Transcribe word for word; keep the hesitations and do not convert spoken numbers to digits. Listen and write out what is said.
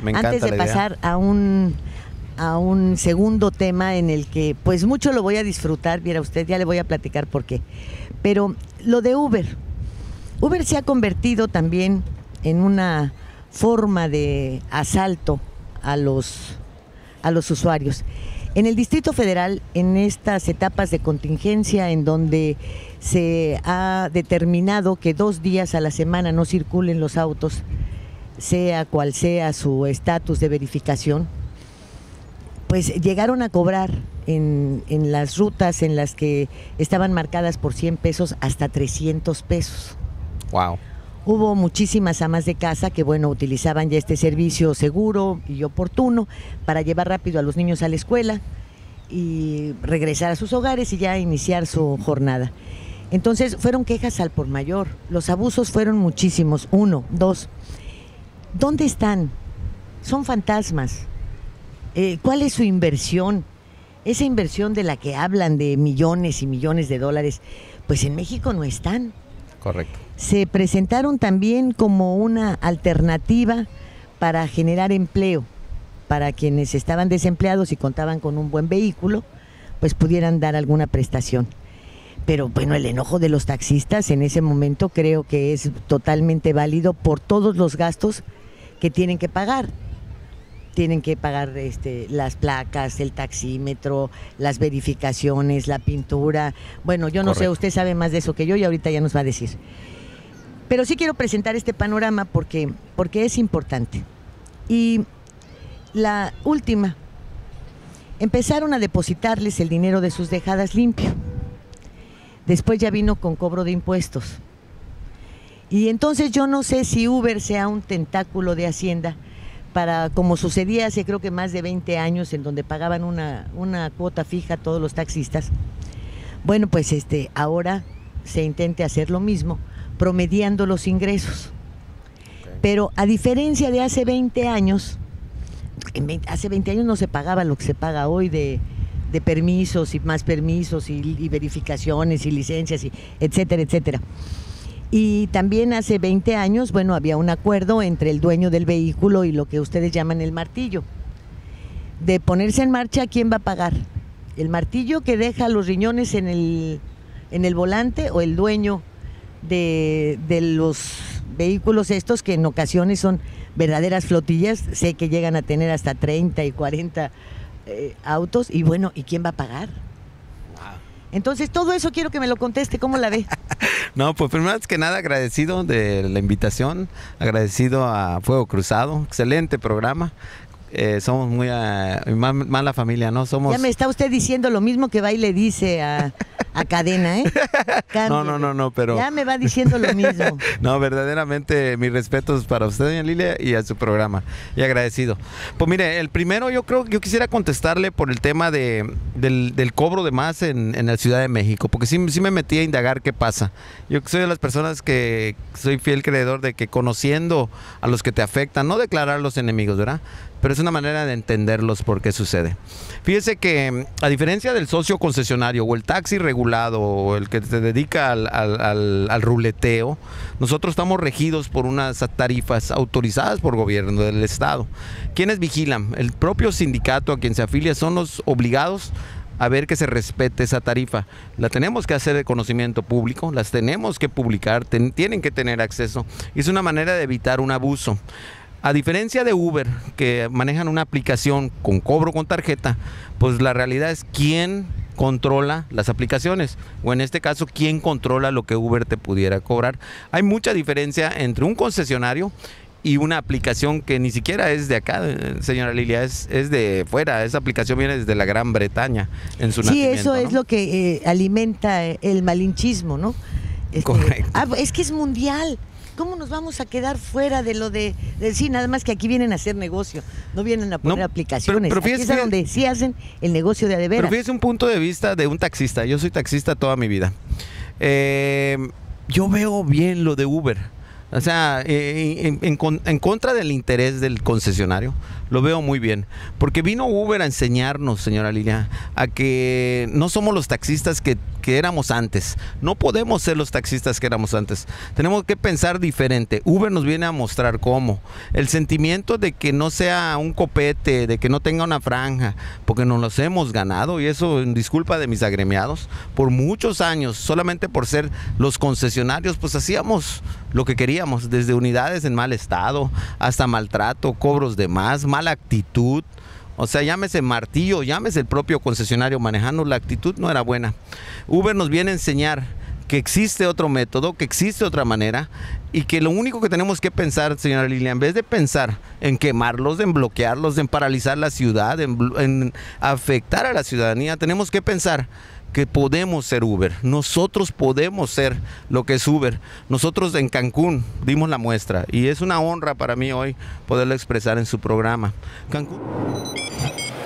Me encanta antes de la idea. pasar a un a un segundo tema en el que pues mucho lo voy a disfrutar, viera usted, ya le voy a platicar por qué. Pero lo de Uber. Uber se ha convertido también en una forma de asalto a los, a los usuarios. En el Distrito Federal, en estas etapas de contingencia en donde se ha determinado que dos días a la semana no circulen los autos, sea cual sea su estatus de verificación, pues llegaron a cobrar en, en las rutas en las que estaban marcadas por cien pesos hasta trescientos pesos. Wow. Hubo muchísimas amas de casa que, bueno, utilizaban ya este servicio seguro y oportuno para llevar rápido a los niños a la escuela y regresar a sus hogares y ya iniciar su jornada. Entonces fueron quejas al por mayor, los abusos fueron muchísimos. Uno, dos, ¿dónde están? Son fantasmas. Eh, ¿Cuál es su inversión? Esa inversión de la que hablan de millones y millones de dólares, pues en México no están. Correcto. Se presentaron también como una alternativa para generar empleo, para quienes estaban desempleados y contaban con un buen vehículo, pues pudieran dar alguna prestación. Pero bueno, el enojo de los taxistas en ese momento creo que es totalmente válido por todos los gastos que tienen que pagar. Tienen que pagar este, las placas, el taxímetro, las verificaciones, la pintura. Bueno, yo no Correcto. sé, usted sabe más de eso que yo y ahorita ya nos va a decir. Pero sí quiero presentar este panorama porque, porque es importante. Y la última, empezaron a depositarles el dinero de sus dejadas limpio. Después ya vino con cobro de impuestos. Y entonces yo no sé si Uber sea un tentáculo de Hacienda para, como sucedía hace creo que más de veinte años, en donde pagaban una, una cuota fija a todos los taxistas. Bueno, pues este, ahora se intente hacer lo mismo, promediando los ingresos. Okay. Pero a diferencia de hace veinte años, en veinte, hace veinte años no se pagaba lo que se paga hoy de, de permisos y más permisos y, y verificaciones y licencias, y etcétera, etcétera. Y también hace veinte años, bueno, había un acuerdo entre el dueño del vehículo y lo que ustedes llaman el martillo. De ponerse en marcha, ¿quién va a pagar? ¿El martillo que deja los riñones en el, en el volante o el dueño de, de los vehículos estos que en ocasiones son verdaderas flotillas? Sé que llegan a tener hasta treinta y cuarenta eh, autos y bueno, ¿y quién va a pagar? Entonces, todo eso quiero que me lo conteste. ¿Cómo la ve? No, pues primero que nada agradecido de la invitación, agradecido a Fuego Cruzado, excelente programa. Eh, somos muy uh, más, más la familia, ¿no? Somos... Ya me está usted diciendo lo mismo que va y le dice a, a Cadena, ¿eh? Cámbiale. No, no, no, no, pero... Ya me va diciendo lo mismo. No, verdaderamente mis respetos para usted, doña Lilia, y a su programa, y agradecido. Pues mire, el primero yo creo que yo quisiera contestarle por el tema de, del, del cobro de más en, en la Ciudad de México, porque sí, sí me metí a indagar qué pasa. Yo soy de las personas que soy fiel creedor de que conociendo a los que te afectan, no declarar los enemigos, ¿verdad? Pero es una manera de entenderlos por qué sucede. Fíjese que a diferencia del socio concesionario o el taxi regulado o el que se dedica al, al, al, al ruleteo, nosotros estamos regidos por unas tarifas autorizadas por gobierno del estado. ¿Quiénes vigilan? El propio sindicato a quien se afilia son los obligados a ver que se respete esa tarifa. La tenemos que hacer de conocimiento público, las tenemos que publicar, ten, tienen que tener acceso. Y es una manera de evitar un abuso. A diferencia de Uber, que manejan una aplicación con cobro con tarjeta, pues la realidad es quién controla las aplicaciones, o en este caso, quién controla lo que Uber te pudiera cobrar. Hay mucha diferencia entre un concesionario y una aplicación que ni siquiera es de acá, señora Lilia, es, es de fuera. Esa aplicación viene desde la Gran Bretaña en su sí, nacimiento. Sí, eso, ¿no?, es lo que eh, alimenta el malinchismo, ¿no? Este, Correcto. Ah, es que es mundial. ¿Cómo nos vamos a quedar fuera de lo de, de sí? Nada más que aquí vienen a hacer negocio, no vienen a poner no, aplicaciones. Pero, pero fíjese, aquí es donde sí hacen el negocio de a de veras. Pero fíjese un punto de vista de un taxista. Yo soy taxista toda mi vida. Eh, yo veo bien lo de Uber. O sea, eh, en, en, en contra del interés del concesionario, lo veo muy bien. Porque vino Uber a enseñarnos, señora Lilia, a que no somos los taxistas que, que éramos antes. No podemos ser los taxistas que éramos antes. Tenemos que pensar diferente. Uber nos viene a mostrar cómo. El sentimiento de que no sea un copete, de que no tenga una franja, porque nos los hemos ganado, y eso en disculpa de mis agremiados, por muchos años, solamente por ser los concesionarios, pues hacíamos lo que queríamos, desde unidades en mal estado, hasta maltrato, cobros de más, mala actitud. O sea, llámese martillo, llámese el propio concesionario manejando, la actitud no era buena. Uber nos viene a enseñar que existe otro método, que existe otra manera, y que lo único que tenemos que pensar, señora Lilia, en vez de pensar en quemarlos, en bloquearlos, en paralizar la ciudad, en, en afectar a la ciudadanía, tenemos que pensar que podemos ser Uber. Nosotros podemos ser lo que es Uber. Nosotros en Cancún dimos la muestra y es una honra para mí hoy poderlo expresar en su programa. Cancún.